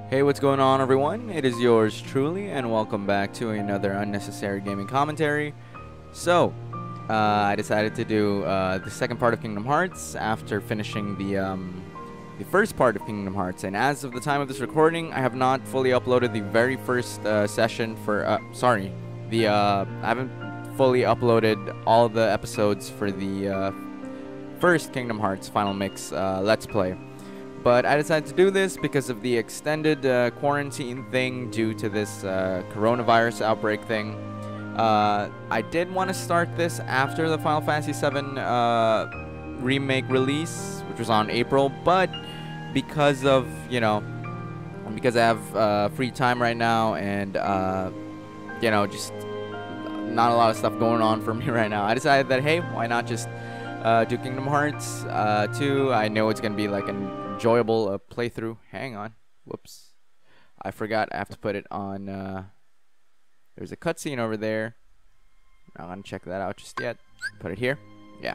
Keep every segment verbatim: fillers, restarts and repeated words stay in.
Hey, what's going on, everyone? It is yours truly, and welcome back to another unnecessary gaming commentary. So, uh, I decided to do uh, the second part of Kingdom Hearts after finishing the um, the first part of Kingdom Hearts. And as of the time of this recording, I have not fully uploaded the very first uh, session for. Uh, sorry, the uh, I haven't fully uploaded all of the episodes for the uh, first Kingdom Hearts Final Mix uh, Let's Play. But I decided to do this because of the extended uh, quarantine thing due to this uh, coronavirus outbreak thing. Uh, I did want to start this after the Final Fantasy seven uh, remake release, which was on April, but because of, you know, because I have uh, free time right now and, uh, you know, just not a lot of stuff going on for me right now, I decided that, hey, why not just uh, do Kingdom Hearts uh, two? I know it's going to be like an enjoyable uh, playthrough. Hang on. Whoops. I forgot I have to put it on. Uh, there's a cutscene over there. I'm not going to check that out just yet. Put it here. Yeah.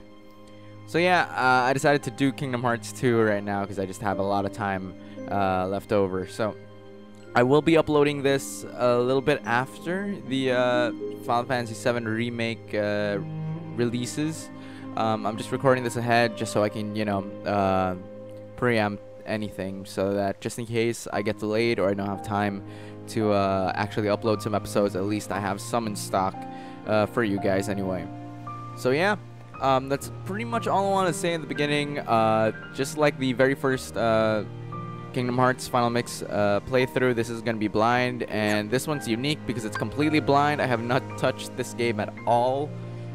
So yeah, uh, I decided to do Kingdom Hearts two right now because I just have a lot of time uh, left over. So I will be uploading this a little bit after the uh, Final Fantasy seven remake uh, releases. Um, I'm just recording this ahead just so I can, you know, uh, preempt anything, so that just in case I get delayed or I don't have time to uh, actually upload some episodes, at least I have some in stock uh, for you guys anyway. So yeah, um, that's pretty much all I want to say in the beginning. Uh, just like the very first uh, Kingdom Hearts Final Mix uh, playthrough, this is going to be blind, and this one's unique because it's completely blind. I have not touched this game at all,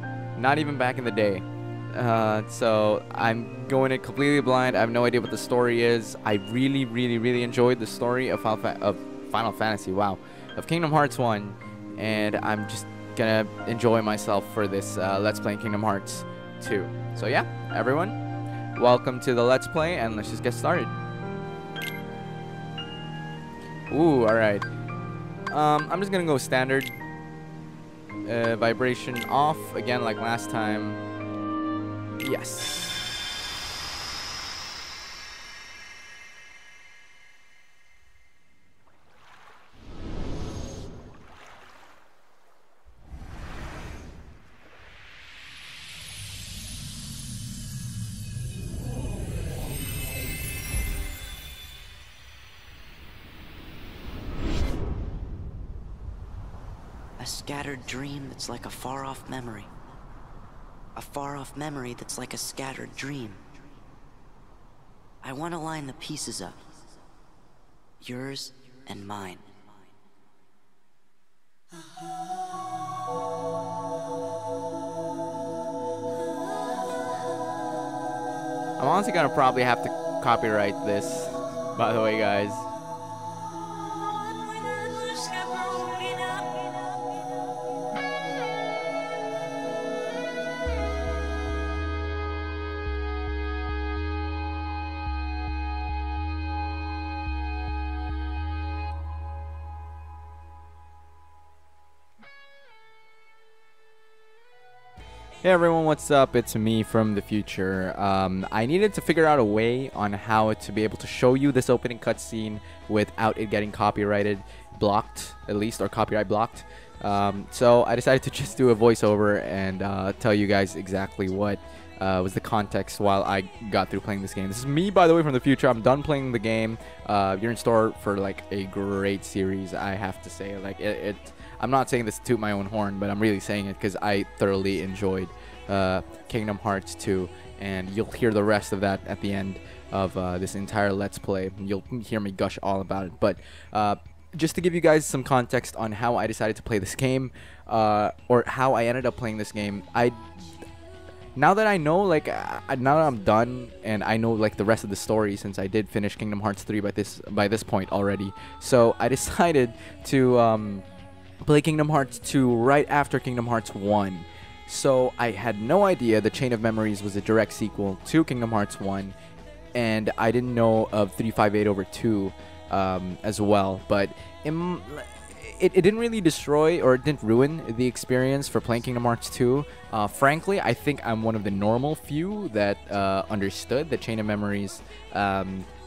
not even back in the day. Uh, so I'm going it completely blind. I have no idea what the story is. I really, really, really enjoyed the story of Final, Fa of Final Fantasy. Wow, of Kingdom Hearts one, and I'm just gonna enjoy myself for this uh, Let's Play Kingdom Hearts two. So yeah, everyone, welcome to the Let's Play, and let's just get started. Ooh, all right. Um, I'm just gonna go standard. Uh, vibration off again, like last time. Yes. A scattered dream that's like a far-off memory. A far-off memory that's like a scattered dream. I want to line the pieces up. Yours and mine. I'm honestly gonna probably have to copyright this, by the way, guys. Hey everyone, what's up? It's me from the future. Um, I needed to figure out a way on how to be able to show you this opening cutscene without it getting copyrighted, blocked at least, or copyright blocked. Um, so I decided to just do a voiceover and uh, tell you guys exactly what uh, was the context while I got through playing this game. This is me, by the way, from the future. I'm done playing the game. Uh, you're in store for like a great series, I have to say. Like it. it I'm not saying this to toot my own horn, but I'm really saying it because I thoroughly enjoyed uh, Kingdom Hearts two, and you'll hear the rest of that at the end of uh, this entire Let's Play. You'll hear me gush all about it. But uh, just to give you guys some context on how I decided to play this game, uh, or how I ended up playing this game, I now that I know, like, uh, now that I'm done and I know like the rest of the story, since I did finish Kingdom Hearts three by this by this point already, so I decided to Um, play Kingdom Hearts two right after Kingdom Hearts one. So I had no idea the Chain of Memories was a direct sequel to Kingdom Hearts one, and I didn't know of three five eight over two um, as well. But im it, it didn't really destroy or it didn't ruin the experience for playing Kingdom Hearts two. Uh, frankly, I think I'm one of the normal few that uh, understood that Chain of Memories um,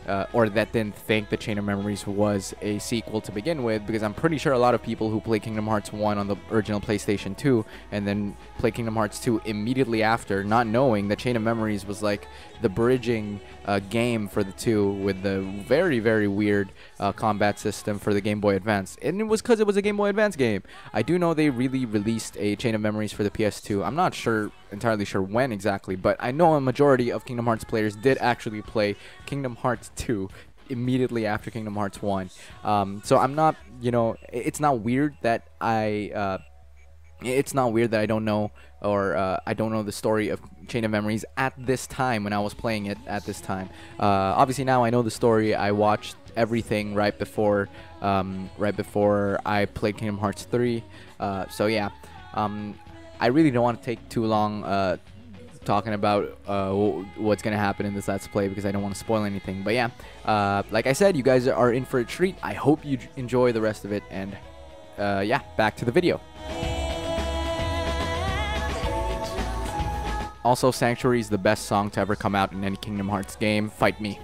uh, or that didn't think the Chain of Memories was a sequel to begin with, because I'm pretty sure a lot of people who played Kingdom Hearts one on the original PlayStation two and then played Kingdom Hearts two immediately after, not knowing that Chain of Memories was like the bridging uh, game for the two, with the very, very weird uh, combat system for the Game Boy Advance. And it was because it was a Game Boy Advance game. I do know they really released a Chain of Memories for the P S two. I'm not sure, entirely sure when exactly, but I know a majority of Kingdom Hearts players did actually play Kingdom Hearts two immediately after Kingdom Hearts one. Um, so I'm not, you know, it's not weird that I, uh, it's not weird that I don't know, or uh, I don't know the story of Chain of Memories at this time when I was playing it at this time. Uh, obviously now I know the story. I watched everything right before, um, right before I played Kingdom Hearts three. Uh, so yeah, um, I really don't want to take too long uh, talking about uh, what's going to happen in this Let's Play, because I don't want to spoil anything. But yeah, uh, like I said, you guys are in for a treat. I hope you enjoy the rest of it, and uh, yeah, back to the video. Also, Sanctuary is the best song to ever come out in any Kingdom Hearts game. Fight me.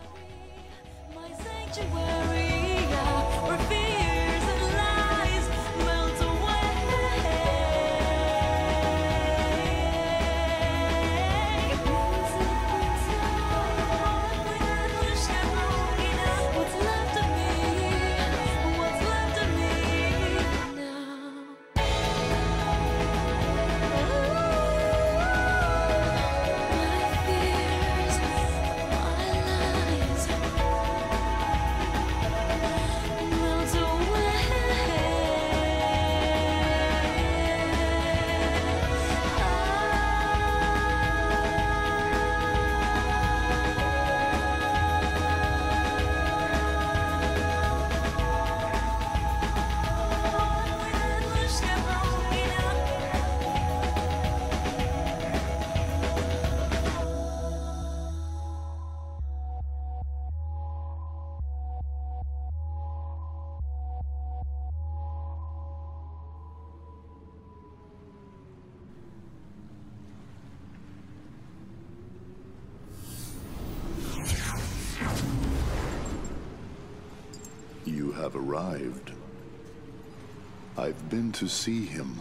You have arrived. I've been to see him.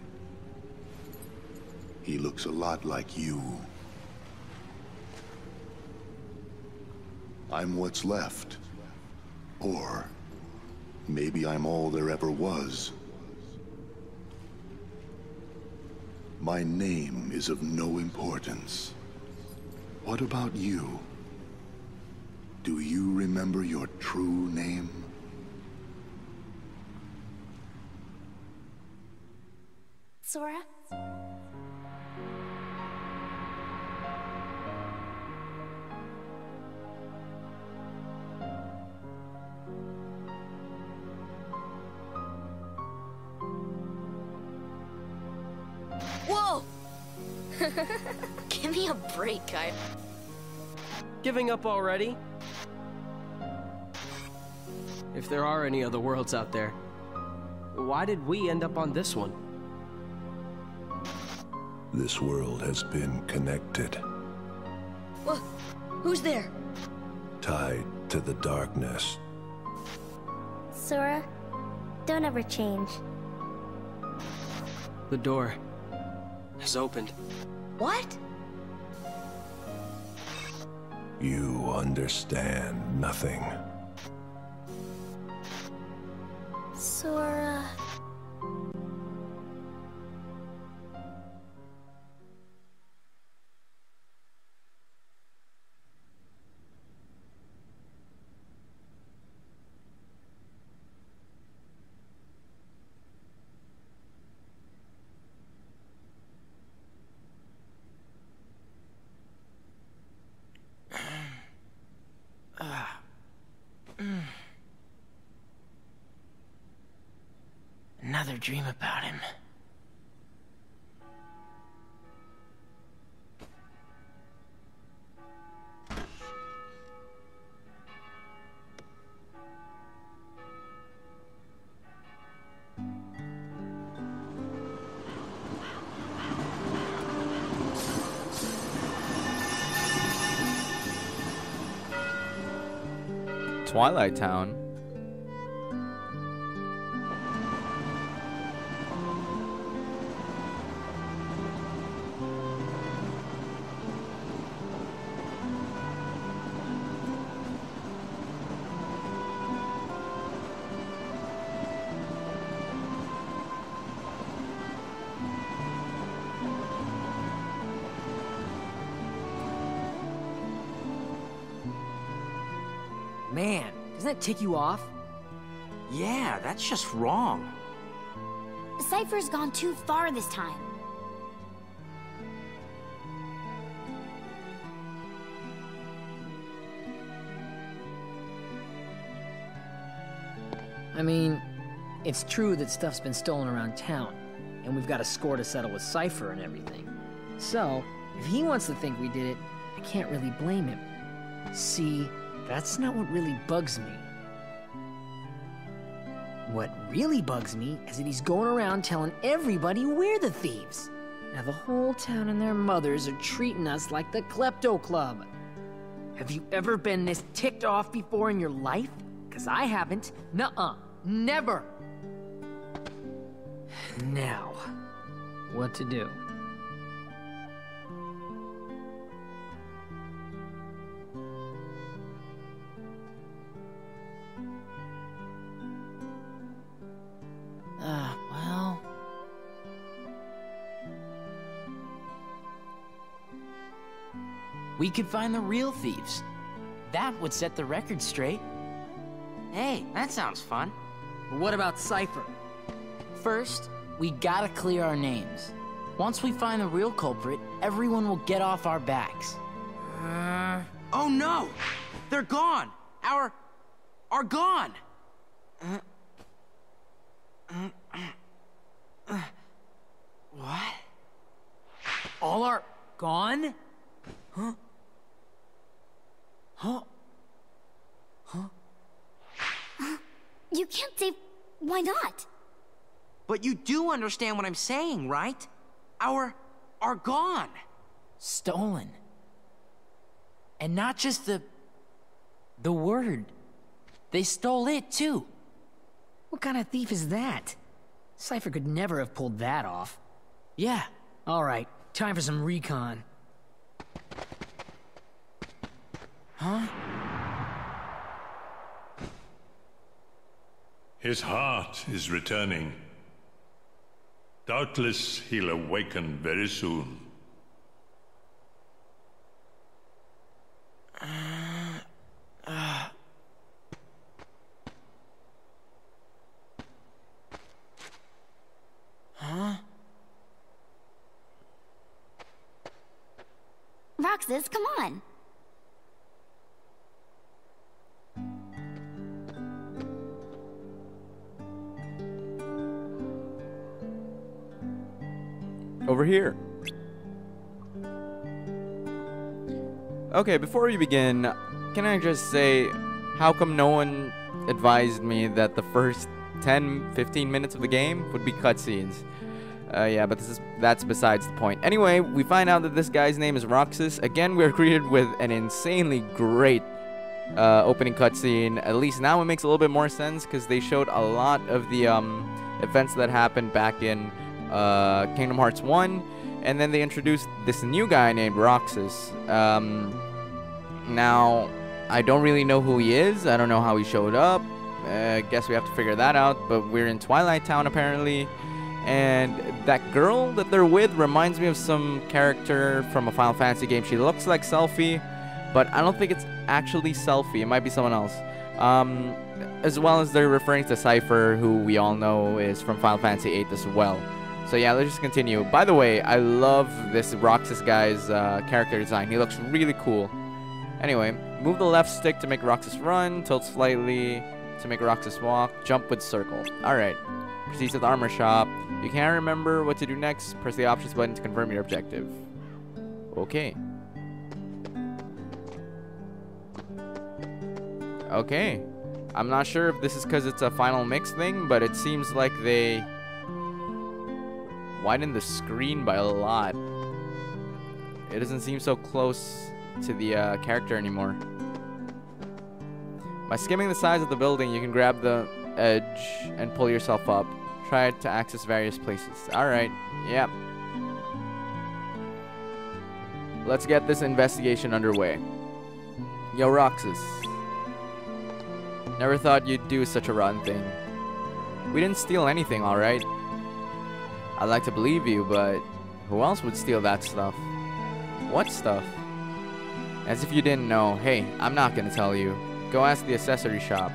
He looks a lot like you. I'm what's left. Or maybe I'm all there ever was. My name is of no importance. What about you? Do you remember your true name? Sora? Whoa! Give me a break, guy. Giving up already? If there are any other worlds out there, why did we end up on this one? This world has been connected, Whoa, who's there? tied to the darkness. Sora, don't ever change. The door has opened. What? You understand nothing. Sora... Another dream about him. Twilight Town. Man, doesn't that tick you off? Yeah, that's just wrong. Cypher's gone too far this time. I mean, it's true that stuff's been stolen around town, and we've got a score to settle with Cypher and everything. So, if he wants to think we did it, I can't really blame him. See, that's not what really bugs me. What really bugs me is that he's going around telling everybody we're the thieves. Now the whole town and their mothers are treating us like the Klepto Club. Have you ever been this ticked off before in your life? 'Cause I haven't. Nuh-uh. Never. Now, what to do? Uh, well... We could find the real thieves. That would set the record straight. Hey, that sounds fun. But what about Cypher? First, we gotta clear our names. Once we find the real culprit, everyone will get off our backs. Uh... Oh no! They're gone! Our... are gone! Uh, uh, uh, what? All are gone? Huh? Huh? Huh? You can't say... why not? But you do understand what I'm saying, right? Our... are gone. Stolen. And not just the... the word. They stole it, too. What kind of thief is that? Cypher could never have pulled that off. Yeah. All right, time for some recon. Huh? His heart is returning. Doubtless he'll awaken very soon. Uh, uh. Huh? Roxas, come on. Over here. Okay, before we begin, can I just say, how come no one advised me that the first ten, fifteen minutes of the game would be cutscenes? Uh, yeah, but this is that's besides the point. Anyway, we find out that this guy's name is Roxas. Again, we're greeted with an insanely great uh, opening cutscene. At least now it makes a little bit more sense because they showed a lot of the um, events that happened back in uh, Kingdom Hearts one, and then they introduced this new guy named Roxas. Um, now, I don't really know who he is. I don't know how he showed up. I uh, guess we have to figure that out. But we're in Twilight Town apparently. And that girl that they're with reminds me of some character from a Final Fantasy game. She looks like Selphie, but I don't think it's actually Selphie. It might be someone else. Um, as well as they're referring to Cypher, who we all know is from Final Fantasy eight as well. So yeah, let's just continue. By the way, I love this Roxas guy's uh, character design. He looks really cool. Anyway, move the left stick to make Roxas run, tilt slightly to make Roxas walk, jump with circle. Alright. Proceed to the armor shop. You can't remember what to do next. Press the options button to confirm your objective. Okay. Okay. I'm not sure if this is because it's a final mix thing, but it seems like they widened the screen by a lot. It doesn't seem so close to the uh, character anymore. By skimming the sides of the building, you can grab the edge and pull yourself up. Try to access various places. Alright, yep. Let's get this investigation underway. Yo, Roxas. Never thought you'd do such a rotten thing. We didn't steal anything, alright? I'd like to believe you, but who else would steal that stuff? What stuff? As if you didn't know. Hey, I'm not gonna tell you. Go ask the accessory shop.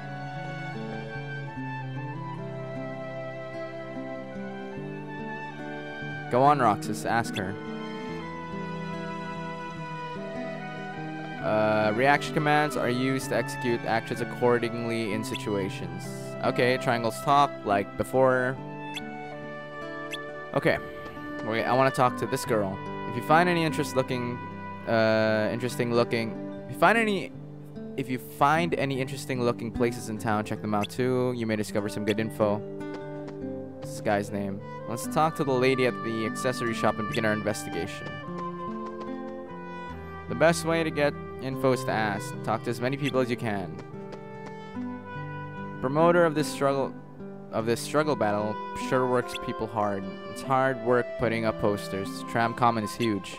Go on, Roxas. Ask her. Uh, reaction commands are used to execute actions accordingly in situations. Okay, triangles talk like before. Okay, wait, I want to talk to this girl. If you find any interest looking, uh, interesting looking, if you find any, if you find any interesting looking places in town, check them out too. You may discover some good info. This guy's name. Let's talk to the lady at the accessory shop and begin our investigation. The best way to get info is to ask. Talk to as many people as you can. Promoter of this struggle of this struggle battle sure works people hard. It's hard work putting up posters. Tram Common is huge.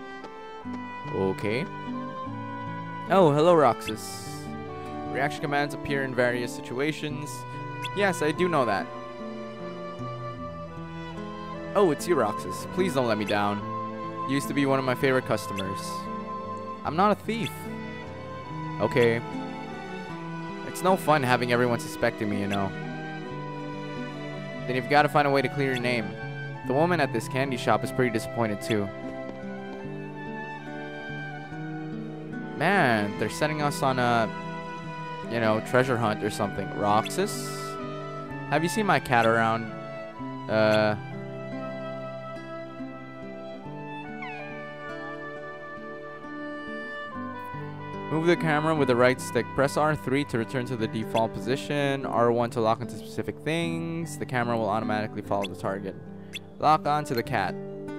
Okay. Oh, hello, Roxas. Reaction commands appear in various situations. Yes, I do know that. Oh, it's you, Roxas. Please don't let me down. You used to be one of my favorite customers. I'm not a thief. Okay. It's no fun having everyone suspecting me, you know. Then you've got to find a way to clear your name. The woman at this candy shop is pretty disappointed too. Man, they're sending us on a, you know, treasure hunt or something. Roxas? Have you seen my cat around? Uh... Move the camera with the right stick. Press R three to return to the default position. R one to lock onto specific things. The camera will automatically follow the target. Lock onto the cat.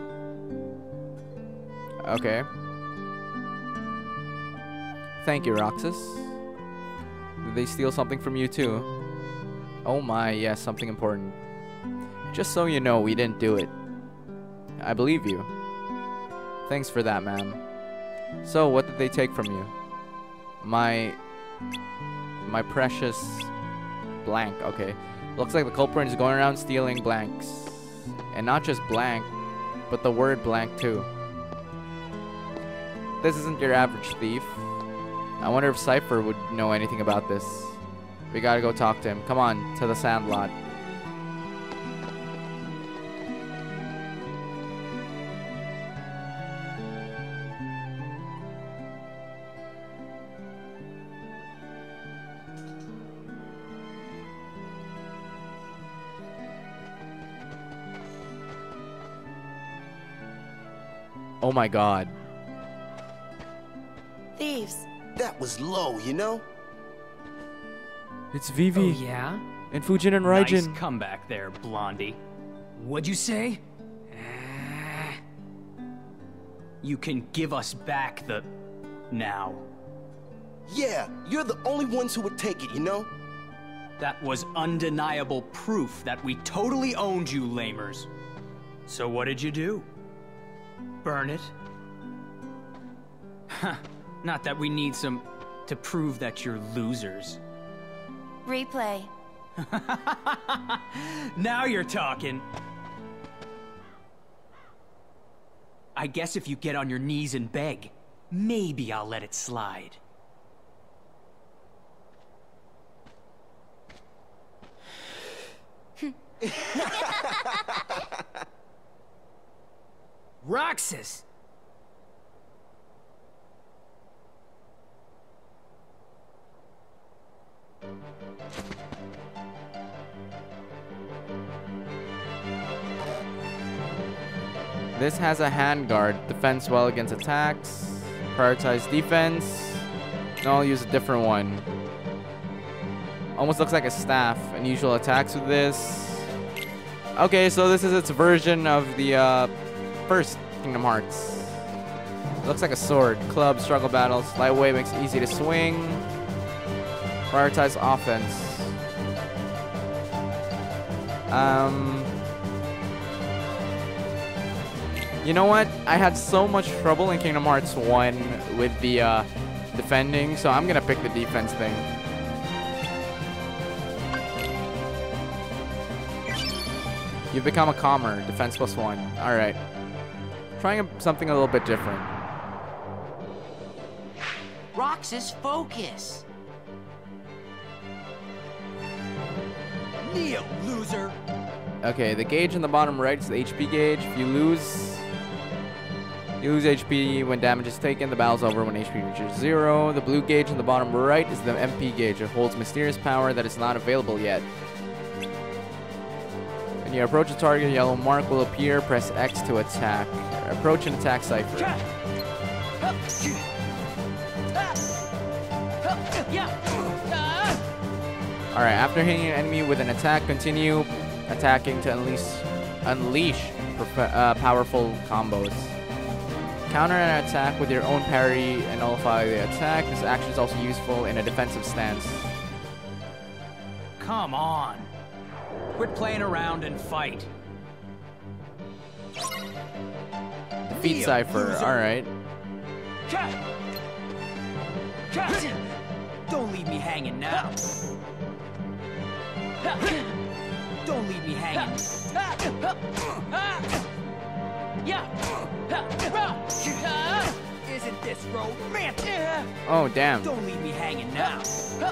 Okay. Thank you, Roxas. Did they steal something from you too? Oh my, yes, something important. Just so you know, we didn't do it. I believe you. Thanks for that, ma'am. So, what did they take from you? My my precious blank. Okay, looks like the culprit is going around stealing blanks, and not just blank, but the word blank too. This isn't your average thief. I wonder if Cypher would know anything about this. We gotta go talk to him. Come on, to the Sandlot. Oh my god. Thieves. That was low, you know? It's Vivi. Oh, yeah? And Fujin and Raijin. Nice comeback there, Blondie. What'd you say? You can give us back the... now. Yeah, you're the only ones who would take it, you know? That was undeniable proof that we totally owned you, lamers. So what did you do? Burn it? Huh. Not that we need some to prove that you're losers. Replay. Now you're talking. I guess if you get on your knees and beg, maybe I'll let it slide. Roxas! This has a handguard. Defends well against attacks. Prioritize defense. No, I'll use a different one. Almost looks like a staff. Unusual attacks with this. Okay, so this is its version of the uh, first Kingdom Hearts. Looks like a sword. Club, struggle battles. Lightweight makes it easy to swing. Prioritize offense. Um, you know what? I had so much trouble in Kingdom Hearts one with the uh, defending, so I'm gonna pick the defense thing. You've become a calmer. Defense plus one. All right. Trying a, something a little bit different. Roxas, focus. Neo, loser. Okay, the gauge in the bottom right is the H P gauge. If you lose, you lose H P when damage is taken. The battle's over when H P reaches zero. The blue gauge in the bottom right is the M P gauge. It holds mysterious power that is not available yet. When you approach a target, a yellow mark will appear. Press X to attack. Approach and attack Cypher. Alright, after hitting an enemy with an attack, continue attacking to unleash, unleash uh, powerful combos. Counter an attack with your own parry and nullify the attack. This action is also useful in a defensive stance. Come on. Quit playing around and fight. Defeat Cypher, alright. Don't leave me hanging now. Don't leave me hanging. Isn't this romantic? Oh, damn. Don't leave me hanging now.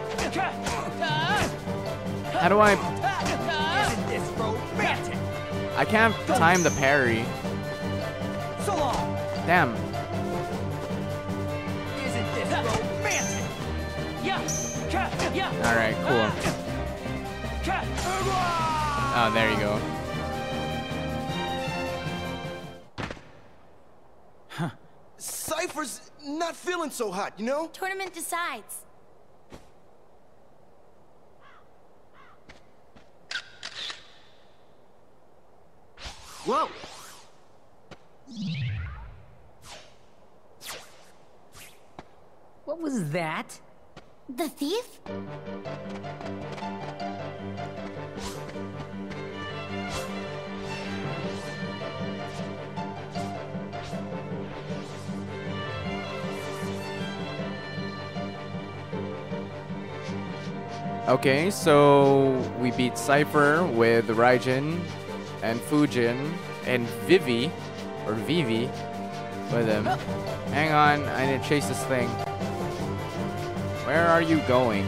How do I... Isn't this romantic? I can't time the parry. So long. Damn. Isn't this romantic? Yeah. Yeah. Alright, cool. Oh, there you go. Huh. Cypher's not feeling so hot, you know? Tournament decides. Whoa! What was that? The thief? Okay, so we beat Cypher with Raijin and Fujin and Vivi, or Vivi, with him. Hang on, I need to chase this thing. Where are you going?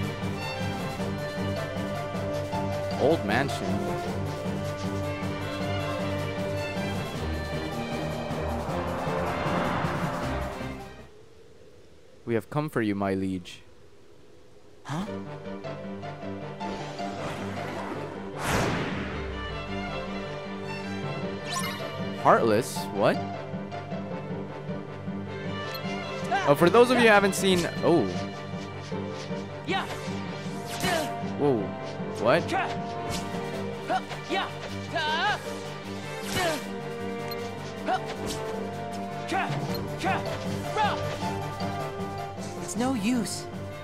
Old mansion. We have come for you, my liege. Huh? Heartless? What? Oh, for those of you who haven't seen... Oh. Yeah. Whoa. What? It's no use.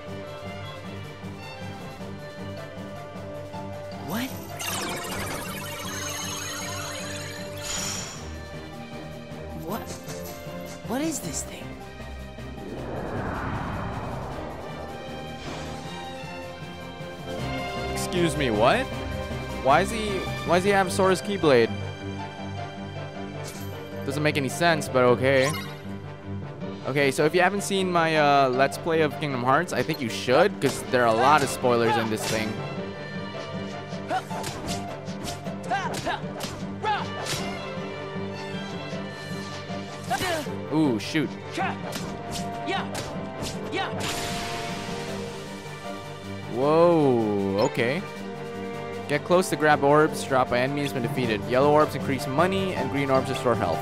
What? What? What is this thing? Excuse me, what? Why is he... Why does he have Sora's Keyblade? Doesn't make any sense, but okay. Okay, so if you haven't seen my uh, Let's Play of Kingdom Hearts, I think you should, because there are a lot of spoilers in this thing. Ooh, shoot. Whoa, okay. Get close to grab orbs dropped by enemies when defeated. Yellow orbs increase money, and green orbs restore health.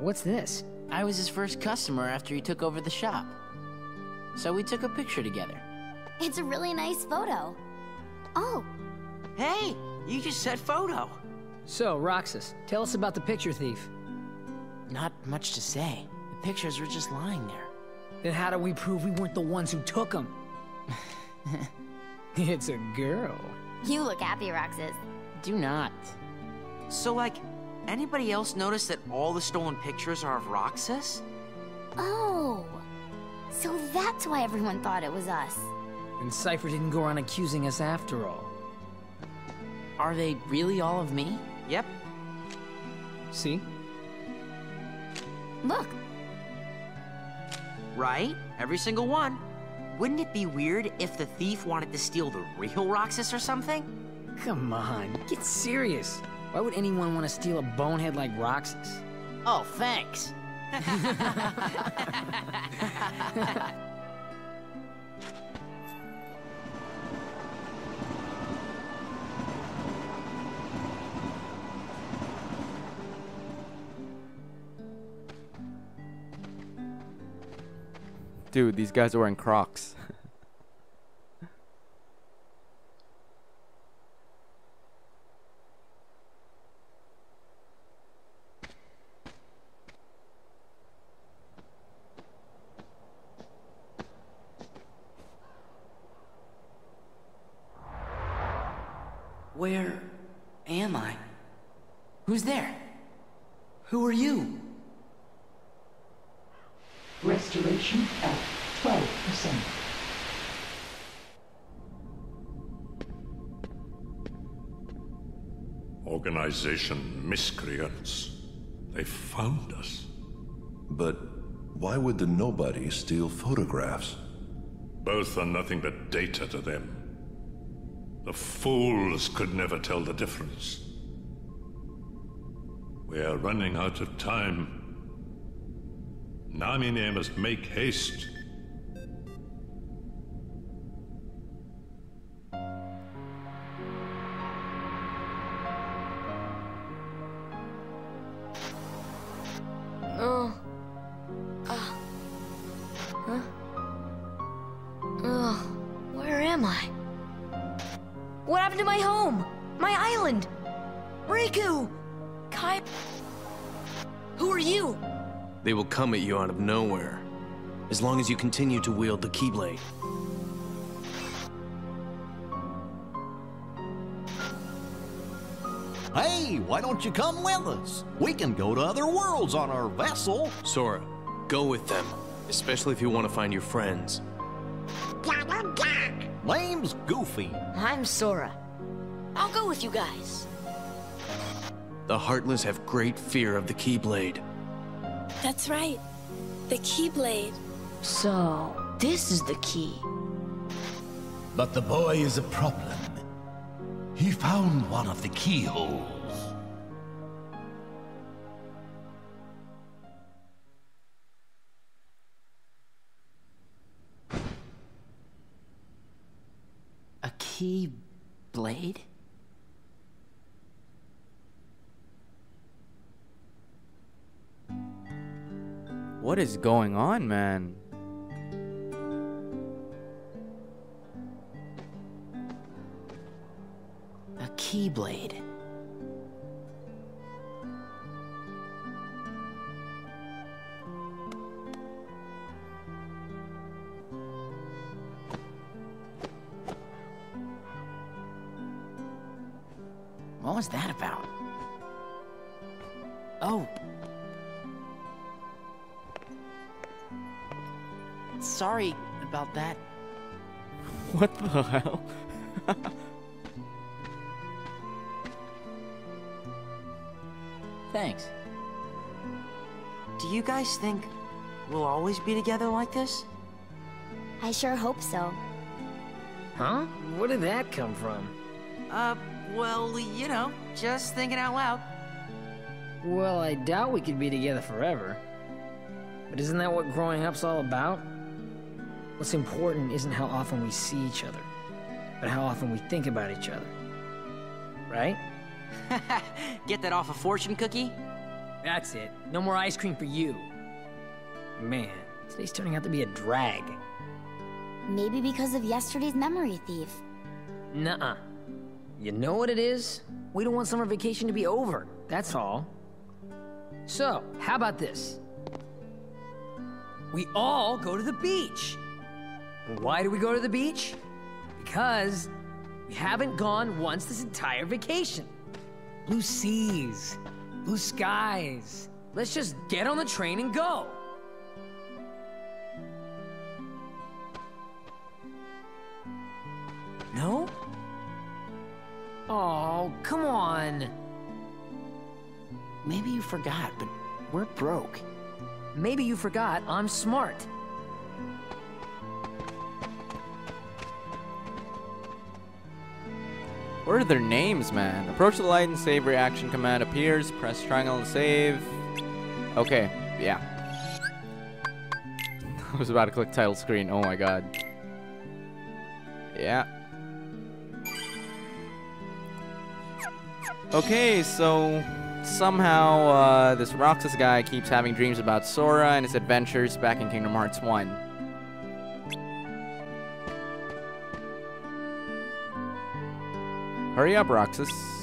What's this? I was his first customer after he took over the shop. So we took a picture together. It's a really nice photo. Oh. Hey, you just said photo. So, Roxas, tell us about the picture thief. Not much to say. The pictures were just lying there. Then how do we prove we weren't the ones who took them? It's a girl. You look happy, Roxas. Do not. So, like, anybody else notice that all the stolen pictures are of Roxas? Oh. So that's why everyone thought it was us. And Cypher didn't go around accusing us after all. Are they really all of me? Yep. See? Look. Right? Every single one. Wouldn't it be weird if the thief wanted to steal the real Roxas or something? Come on, get serious. Why would anyone want to steal a bonehead like Roxas? Oh, thanks. Dude, these guys are wearing Crocs. Where am I? Who's there? Who are you? Restoration at twelve percent. Organization miscreants. They found us. But why would the nobody steal photographs? Both are nothing but data to them. The fools could never tell the difference. We are running out of time. Namine must make haste. Oh. Uh. Huh? Ugh. Where am I? What happened to my home? My island? Riku! Kai... Who are you? They will come at you out of nowhere, as long as you continue to wield the Keyblade. Hey, why don't you come with us? We can go to other worlds on our vessel. Sora, go with them, especially if you want to find your friends. Name's Goofy. I'm Sora. I'll go with you guys. The Heartless have great fear of the Keyblade. That's right. The Keyblade. So, this is the key. But the boy is a problem. He found one of the keyholes. A key blade? What is going on, man? A keyblade. What was that about? Oh. Sorry about that. What the hell? Thanks. Do you guys think we'll always be together like this? I sure hope so. Huh? Where did that come from? Uh, well, you know, just thinking out loud. Well, I doubt we could be together forever. But isn't that what growing up's all about? What's important isn't how often we see each other, but how often we think about each other. Right? Get that off a fortune cookie? That's it. No more ice cream for you. Man, today's turning out to be a drag. Maybe because of yesterday's memory thief. Nuh-uh. You know what it is? We don't want summer vacation to be over, that's all. So, how about this? We all go to the beach. And why do we go to the beach? Because we haven't gone once this entire vacation. Blue seas, blue skies. Let's just get on the train and go. No? Oh, come on. Maybe you forgot, but we're broke. Maybe you forgot I'm smart. What are their names, man? Approach the light and save reaction command appears. Press triangle to save. Okay, yeah. I was about to click title screen. Oh my god. Yeah. Okay, so somehow uh, this Roxas guy keeps having dreams about Sora and his adventures back in Kingdom Hearts one. Hurry up, Roxas.